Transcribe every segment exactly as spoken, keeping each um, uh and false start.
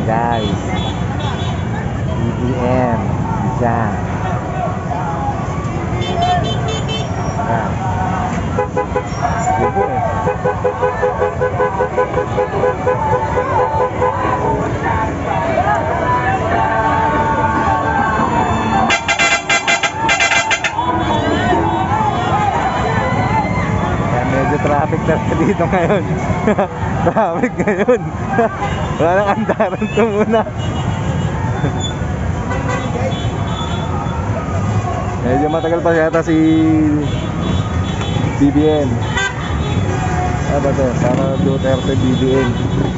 guys. B B M. Diyan. Yan. Libo eh. Yan, medyo traffic talaga dito ngayon. Traffic ngayon. Wala nang andaran ito muna. Medyo matagal pa yata si B B M. Ano ba ito? Sara Duterte B B M.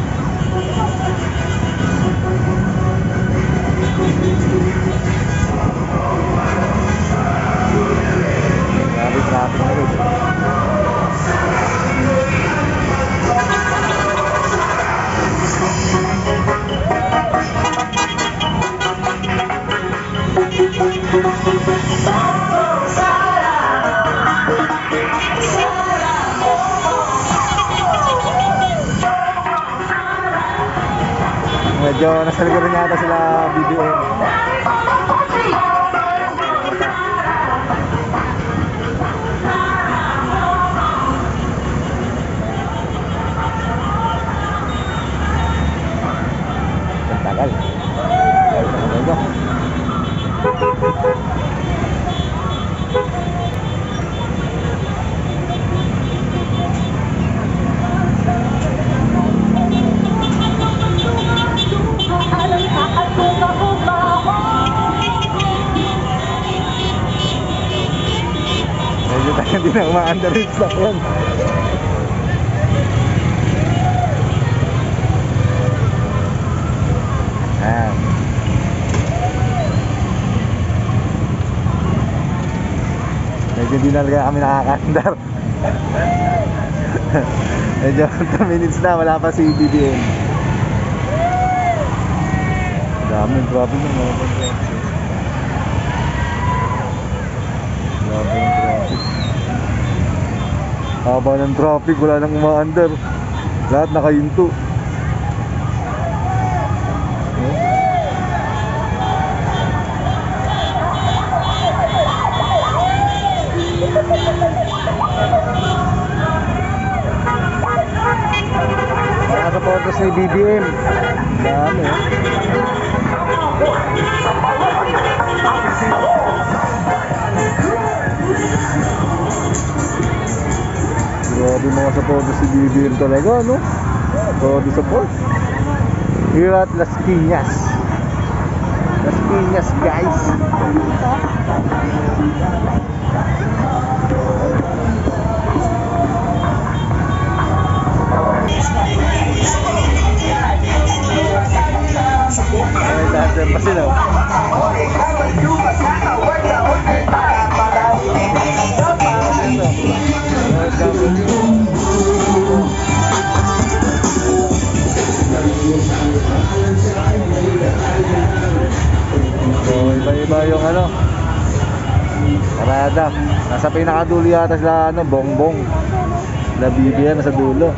Grabe traffic na rin. Medyo nasa likuran yata sila B B M. Ang tagal. Ang tagal. Medyo tayo hindi na umaandar yung stock yan. Ayan. Medyo hindi na talaga kami nakakaandar. Medyo two minutes na, wala pa si B B M. Daming traffic ng mga traffic. Daming traffic. Haba ng traffic, wala nang umaandar. Lahat nakayunto. Para sa photos ni B B M. Dami eh. Grabe mga support si B B M talaga, no? Grabe support. Here at Las Piñas. Las Piñas, guys. Ay, dancer pa sila. So, iba-iba yung ano, parada. Nasa pinakadulo yata sila, ano, bongbong. Na B B M sa dulo.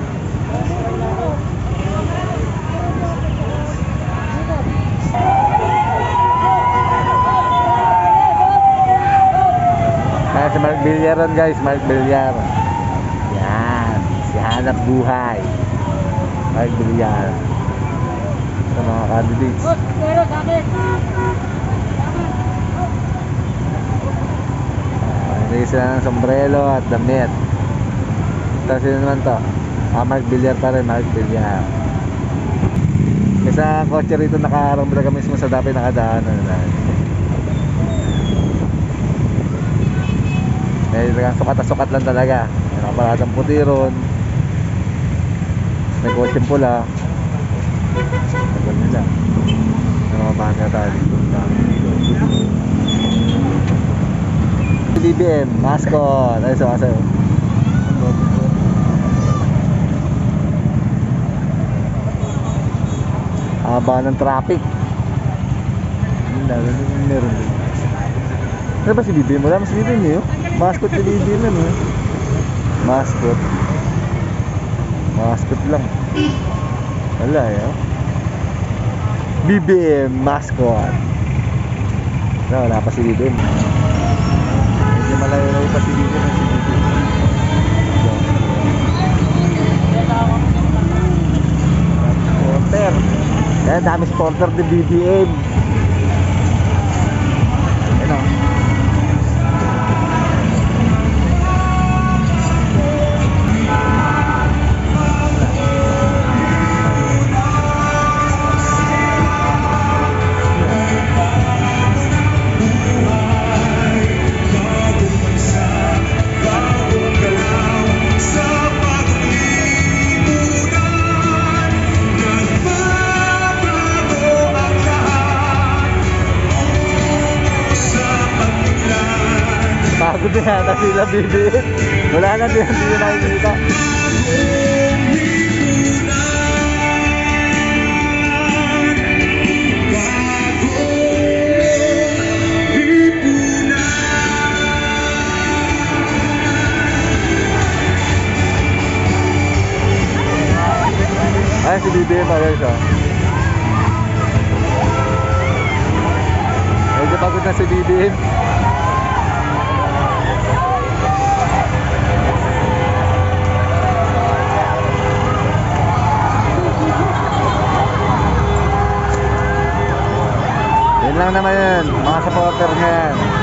Kaya si Mark Villar ron, guys, Mark Villar. Yan, si Hanap Buhay. Mark Villar. Ito mga candidates. Nagay sila ng sombrero at damit. Ito sila naman to. Ah, Mark Villar pa rin, Mark Villar. Isa kotse rito nakaharang talaga mismo sa dapit nakadaanan na. Eh, sukat na sukat lang talaga. May nakaparadang puti ron. May kotseng pula. Tagal nila. May mga bangga tayo. B B M, mascot. Ay, sa kasayo. Haba ng traffic. Meron din. Ano ba si B B M? Wala mas B B M yun? Mascot si B B M yun eh. Mascot. Mascot lang. Wala eh. B B M mascot. No, wala pa si B B M. Medyo malayo-layo pa si B B M. Si B B M. Supporter. Kaya dami supporter ni B B M. Ano? Pagod na yata sila B B M. Wala na din, hindi na nakikita. Ay, si B B M pala siya. Medyo pagod na si B B M. Yun lang naman yun, mga supporter niya yan.